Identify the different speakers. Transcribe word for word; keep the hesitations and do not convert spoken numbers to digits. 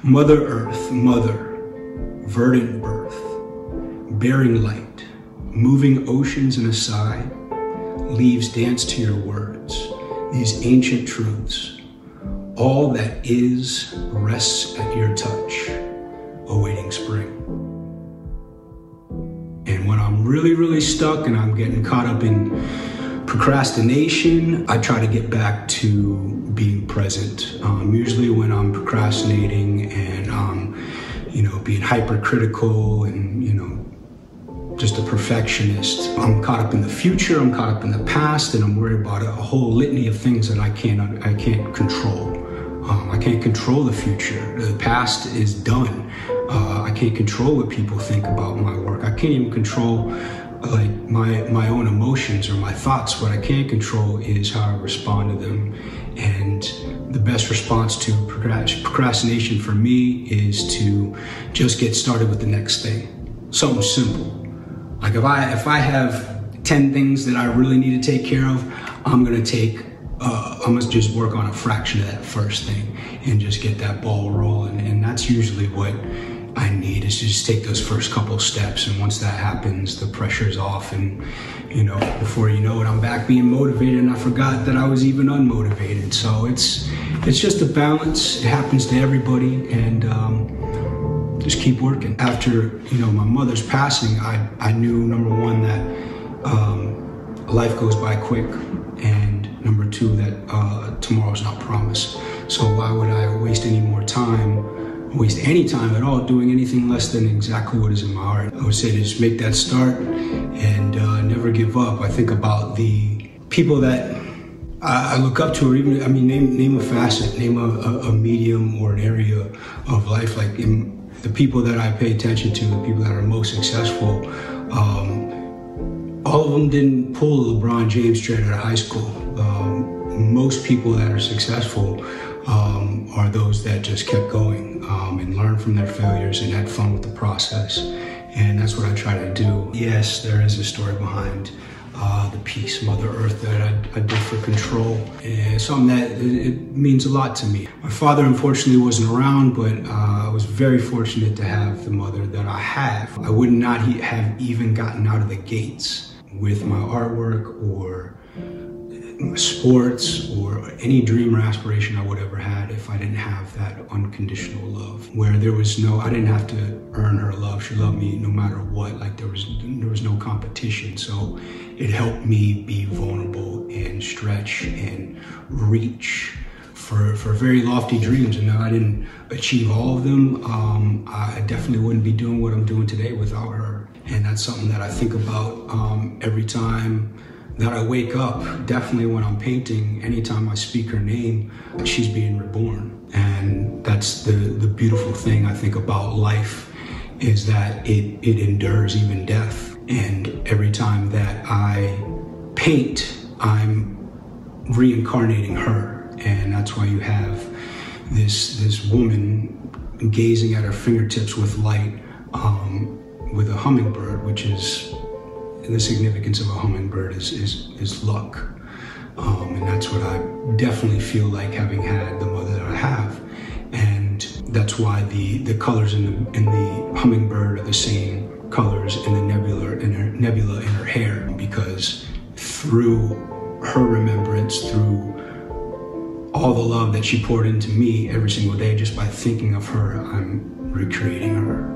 Speaker 1: Mother Earth, Mother, verdant birth, bearing light, moving oceans in a sigh, leaves dance to your words, these ancient truths. All that is rests at your touch, awaiting spring. And when I'm really, really stuck and I'm getting caught up in procrastination, I try to get back to being present. Um, usually when I'm procrastinating and um, you know, being hypercritical and, you know, just a perfectionist, I'm caught up in the future, I'm caught up in the past, and I'm worried about a, a whole litany of things that I can't, I can't control. Um, I can't control the future. The past is done. Uh, I can't control what people think about my work. I can't even control like my my own emotions or my thoughts. What I can control is how I respond to them. And the best response to procrastination for me is to just get started with the next thing. Something simple. Like if I if I have ten things that I really need to take care of, I'm gonna take uh, I'm gonna just work on a fraction of that first thing and just get that ball rolling. And that's usually what I need, is to just take those first couple steps, and once that happens, the pressure's off, and you know, before you know it, I'm back being motivated, and I forgot that I was even unmotivated. So it's it's just a balance. It happens to everybody, and um, just keep working. After you know my mother's passing, I I knew, number one, that um, life goes by quick, and number two, that uh, tomorrow's not promised. So why would I waste any more time? waste any time at all doing anything less than exactly what is in my heart. I would say to just make that start and uh, never give up. I think about the people that I, I look up to, or even, I mean, name name a facet, name a, a, a medium or an area of life. Like in the people that I pay attention to, the people that are most successful, um, all of them didn't pull LeBron James straight out of high school. Um, most people that are successful Um, are those that just kept going um, and learned from their failures and had fun with the process. And that's what I try to do. Yes, there is a story behind uh, the piece, Mother Earth, that I, I did for Control. And something that it, it means a lot to me. My father unfortunately wasn't around, but uh, I was very fortunate to have the mother that I have. I would not he have even gotten out of the gates with my artwork or sports or any dream or aspiration I would ever had if I didn't have that unconditional love, where there was no, I didn't have to earn her love. She loved me no matter what. Like there was there was no competition. So it helped me be vulnerable and stretch and reach for for very lofty dreams. And now I didn't achieve all of them. Um, I definitely wouldn't be doing what I'm doing today without her. And that's something that I think about um, every time that I wake up. Definitely when I'm painting, anytime I speak her name, she's being reborn. And that's the, the beautiful thing I think about life, is that it, it endures even death. And every time that I paint, I'm reincarnating her. And that's why you have this, this woman gazing at her fingertips with light, um, with a hummingbird, which is, the significance of a hummingbird is, is, is luck. Um, and that's what I definitely feel like, having had the mother that I have. And that's why the, the colors in the, in the hummingbird are the same colors in the nebula in her, nebula in her hair, because through her remembrance, through all the love that she poured into me every single day, just by thinking of her, I'm recreating her.